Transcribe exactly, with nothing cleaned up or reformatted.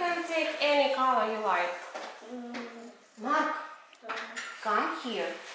can take any color you like. Mm, Mark, come here.